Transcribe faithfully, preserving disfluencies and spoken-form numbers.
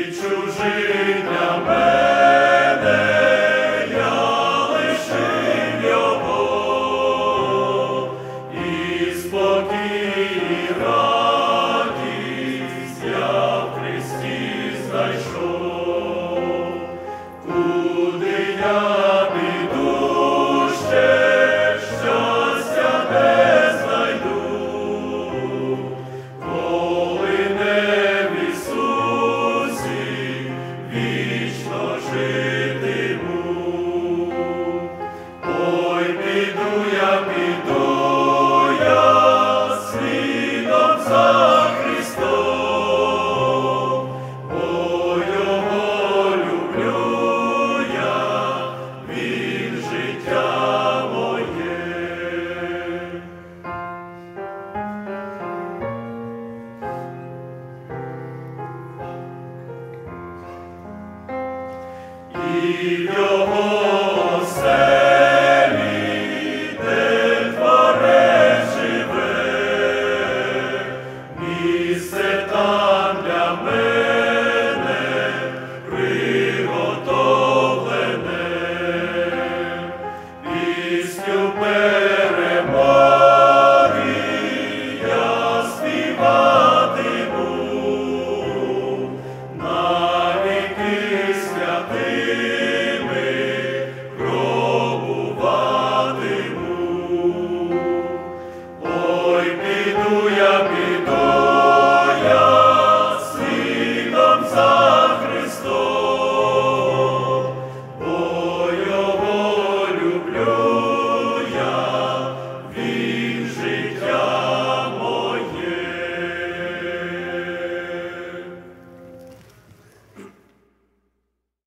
чужий для мене, я лишив його, і спокій, і радість я в Христі знайшов. Куди я піду ще, щастя не знайду, коли не в Ісусі вічно житиму. Ой, піду я, піду я слідом за Христом, бо Його люблю я, Він життя моє. І в Його